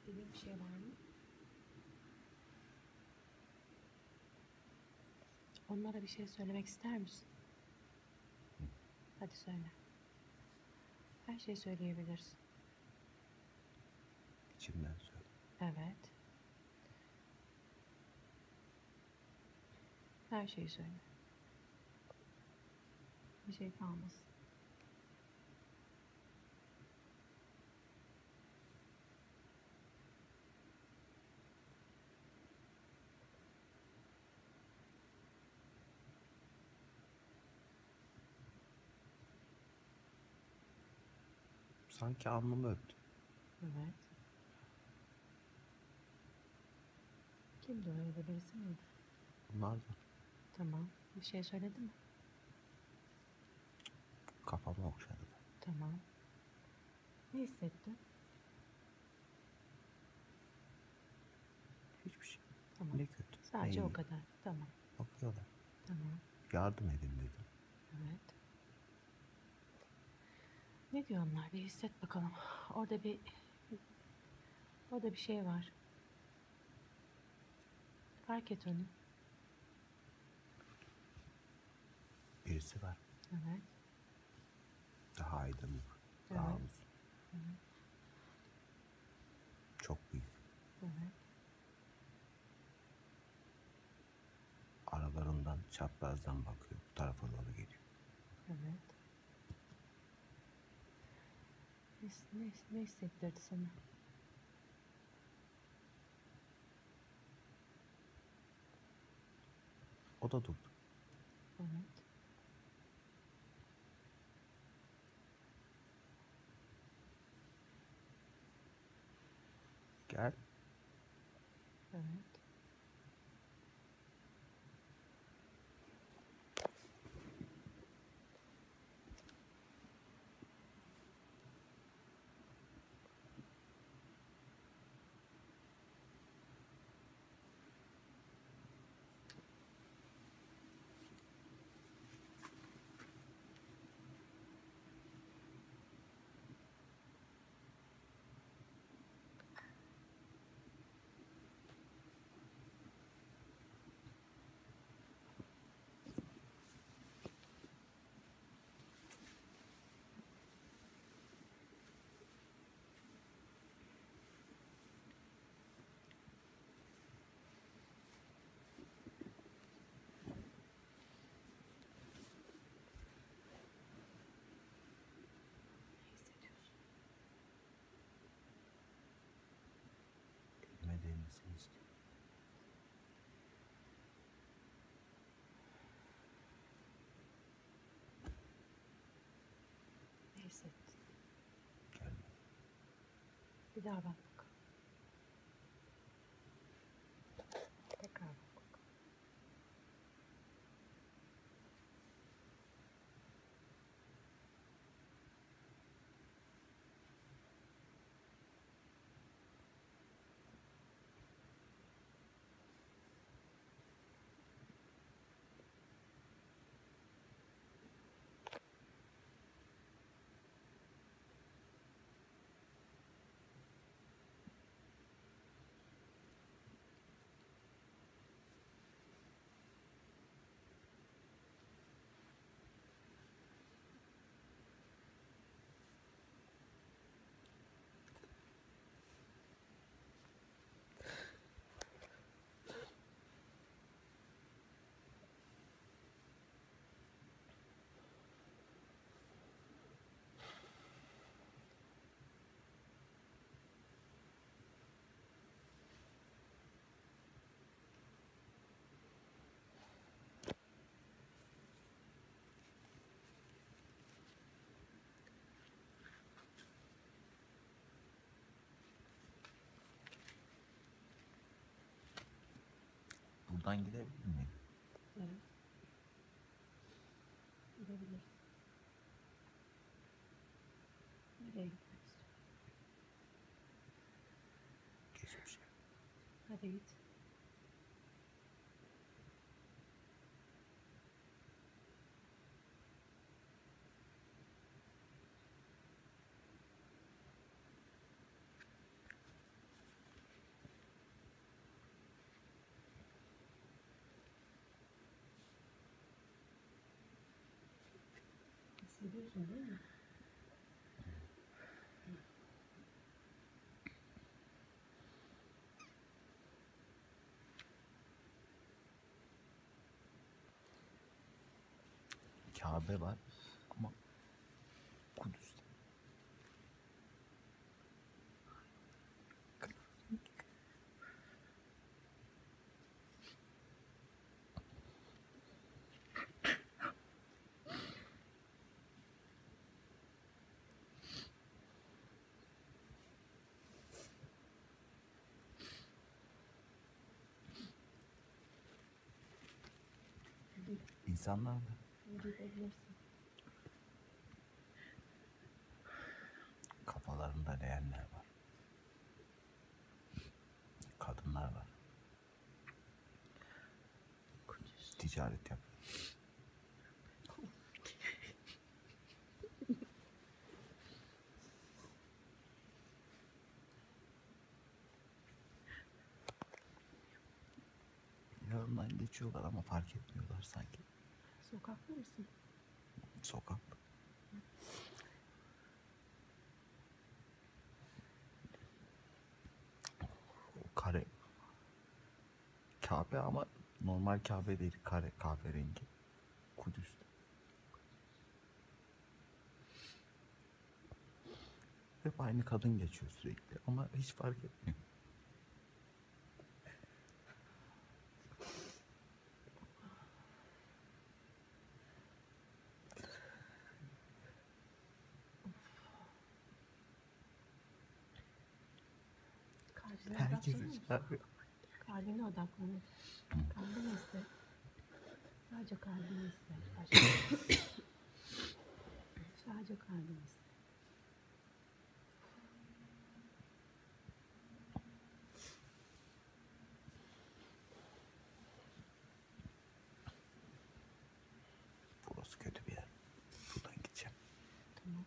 İstediğin bir şey var mı? Onlara bir şey söylemek ister misin? Hadi söyle. Her şeyi söyleyebilirsin. İçimden söyle. Evet. Her şeyi söyle. Bir şey kalmasın. Sanki alnımı öptü. Evet. Kimdi o, öyle birisi miydi? Bunlar da Tamam. Bir şey söyledi mi? kafamı okşadı. Tamam. Ne hissettin? Hiçbir şey. Tamam. Ne kötü, ne Sadece o iyi. kadar. Tamam. Bakıyorlar. Tamam. Yardım edin dedim. Evet. Ne diyor onlar? Bir hisset bakalım. Orada bir orada bir şey var. Fark et onu. Birisi var. Evet. Daha aydınlık. Daha Evet. uzun. Evet. Çok büyük. Evet. Aralarından çaprazdan bakıyor. Bu tarafa doğru geliyor. Evet. Ne hissettirdi sana? O da durdu. Evet. Gel. Evet. Ne hissediyorsun? Elime değmesini istiyorum. Ne hissettin? Gelmedi. Bir daha bak bakalım. Tekrar bak bakalım. Buradan gidebilir miyim? Evet. Gidebilirsin. Nereye gitmek istiyorsun? Geçmişe. Hadi git. Kabe var ama Kudüs'te. İnsanlar da Gidebilirsin. kafalarında leğenler var. Kadınlar var. Ticaret yapıyor. Yanından geçiyorlar ama fark etmiyorlar sanki. Sokakta mısın? Sokak. O kare. Kabe ama normal Kabe değil. Kare kahverengi. Kudüs'te. Hep aynı kadın geçiyor sürekli ama hiç fark etmiyor. Kalbine Herkes odaklanır mısın? çağırıyor. Kalbine odaklanır. Kalbini hisset. Sadece kalbini hisset. Başka. Sadece kalbini hisset. Burası kötü bir yer. Buradan gideceğim. Tamam.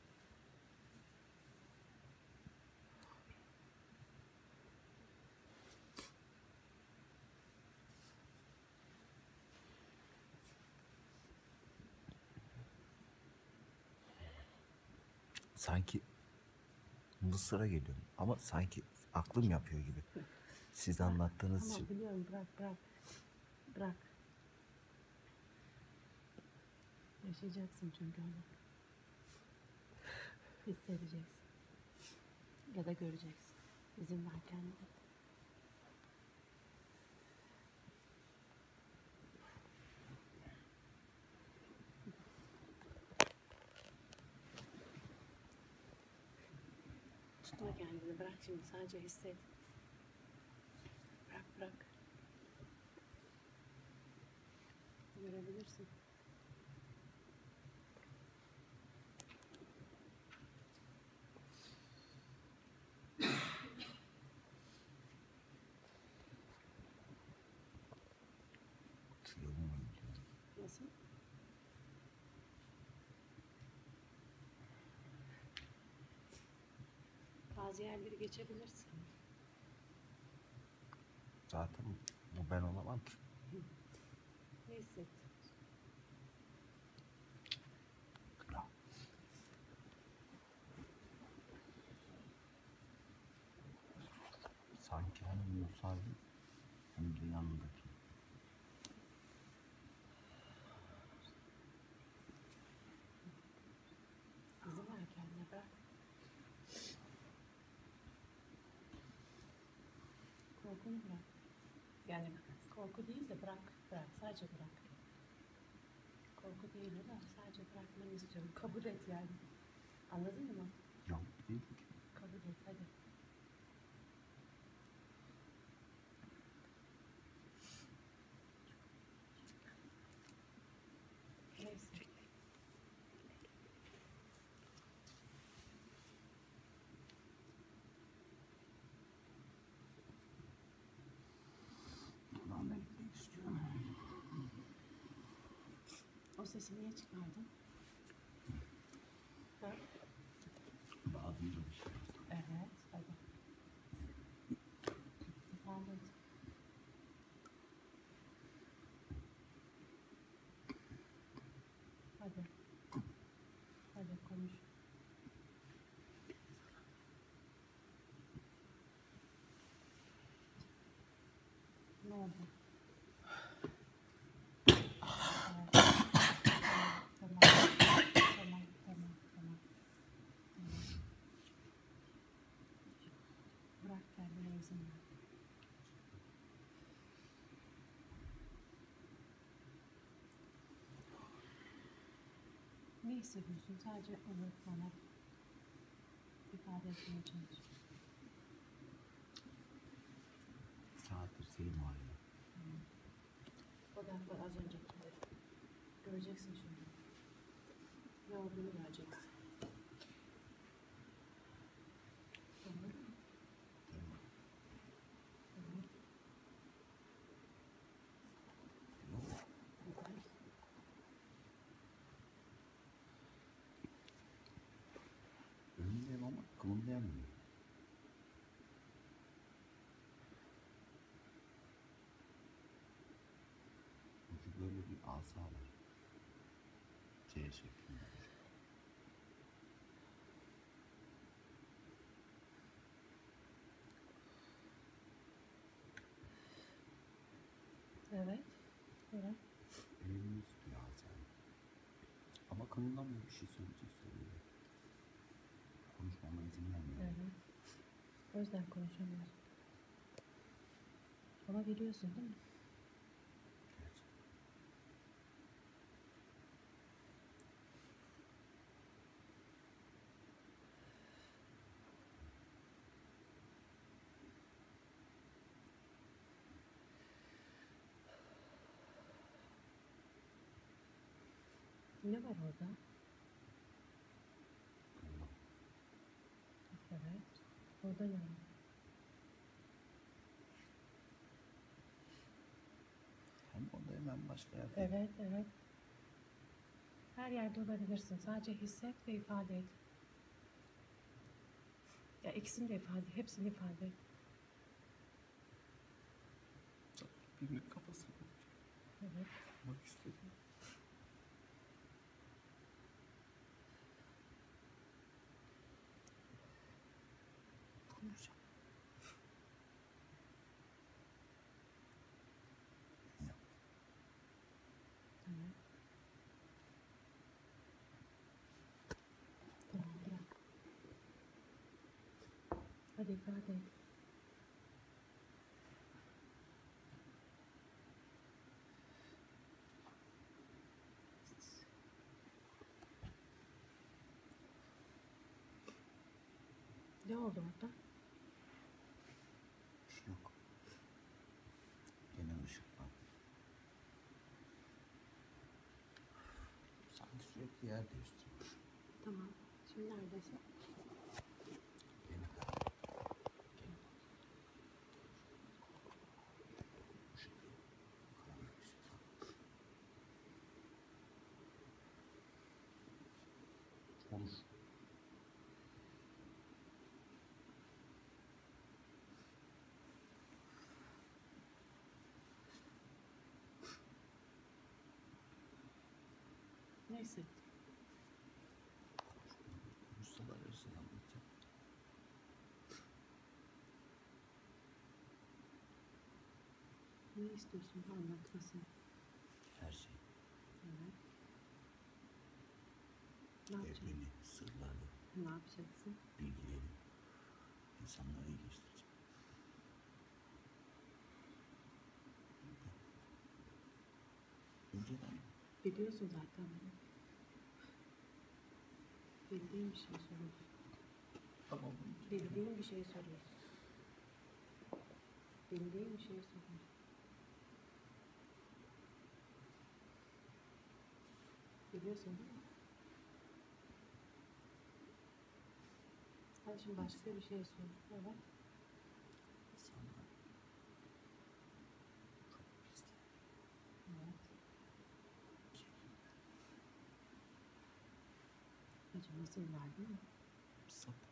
Sanki Mısır'a geliyorum ama sanki aklım yapıyor gibi. Siz anlattığınız Tamam için. biliyorum, bırak bırak. Bırak. Yaşayacaksın çünkü onu. Hissedeceksin. Ya da göreceksin. İzin ver kendine. Tutma kendini. Bırak şimdi. Sadece hisset. Bırak bırak. Görebilirsin. Yoluma gidiyorum. Nasıl? Bazı yerleri geçebilirsin. Zaten bu ben olamam ki. Ne hissettin? Ya. Sanki hem Musa'yı hem de yanındaki. İzin ver kendine. Bırak. Korkunu bırak. Yani korku değil de bırak. Bırak. Sadece bırak. Korku değil o da sadece bırakmanı istiyorum. Kabul et yani. Anladın mı? Yok değil ki. Kabul et hadi. Neyse. Ben de gitmek istiyorum. O sesi niye çıkardın? Ha? Lazımca bir şey. Evet. Hadi. İfade et. Hadi. Hadi konuş. Ne oldu? Evet. Bırak kendine izin ver. Ne hissediyorsun? Sadece onu bana ifade etmeye çalış. Saattir senin var ya. Odakla az öncekileri. Göreceksin şimdi. Ne olduğunu göreceksin. Tamam mı? Tamam. Tamam. Yok. Neden? Önündeyim ama kımıldayamıyorum. Çünkü böyle bir asa var. C şeklinde. Evet. Evet. Elini tutuyor asayı. Ama kımıldamıyor, bir şey söylüyor. Konuşmama izin vermiyor. Evet. O yüzden konuşamıyorsun. Ama biliyorsun değil mi? Gerçekten. Ne var orada? Allah. Evet. Orada ne var? Hem orada hemen başka yerde. Evet, evet. Her yerde olabilirsin. Sadece hisset ve ifade et. Ya ikisini de ifade, hepsini ifade et. Birinin kafasına Evet. bakmak istedim. Konuşacağım. Ya, Tamam. Tamam, bırak. Hadi ifade et. Ne oldu orada? bir şey yok. Gene ışık var. Sanki sürekli yer değiştiriyor. Tamam. Şimdi neredesin? Gene karanlık. Gene ışık yok. Karanlık ışık. Konuş. Ne hissettin? Konuşsalar her şeyi anlatacağım. Ne istiyorsun anlatmasını? Her şey. Evet. Ne yapacaksın? Evreni, sırları, Ne yapacaksın? bilgileri, insanları iyileştireceğim. Önceden Biliyorsun zaten bunu. Bildiğin bir şey soruyorsun. tamam. Bildiğin bir şey soruyorsun. Bildiğin bir şey soruyorsun. Biliyorsun değil mi? Sen şimdi başka bir şey sor. Evet. İnsanlar çok pisler. Evet. Kirliler. Acımasızlar değil mi? Sapık.